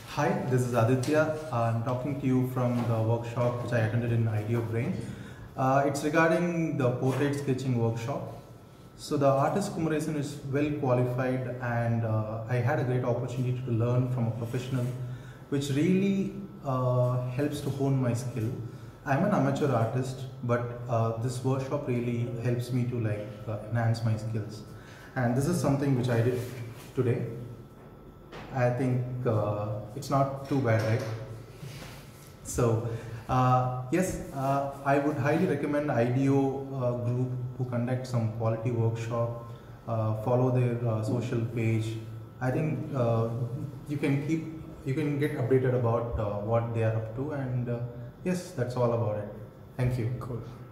Hi, this is Aditya. I'm talking to you from the workshop which I attended in ideobrain. It's regarding the portrait sketching workshop. So the artist Kumaresan is well qualified, and I had a great opportunity to learn from a professional, which really helps to hone my skill. I'm an amateur artist, but this workshop really helps me to enhance my skills. And this is something which I did today. I think it's not too bad, right? So, yes, I would highly recommend IDEO group who conduct some quality workshop. Follow their social page. I think you can get updated about what they are up to, and yes, that's all about it. Thank you. Cool.